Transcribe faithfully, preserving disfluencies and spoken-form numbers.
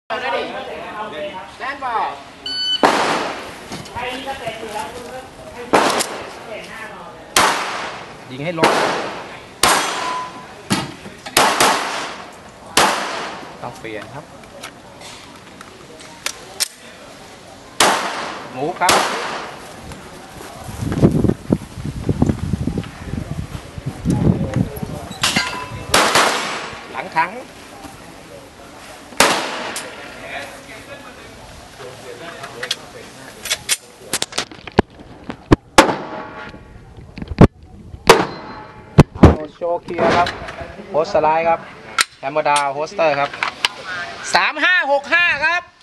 ได้ดิแน่นบ่ยิงให้ลงต้องเปลี่ยนครับหมูครับหลังขังโชว์เคลียร์ครับโฮสต์สไลด์ครับธรรมดาโฮสเตอร์ครับสามห้าหกห้าครับ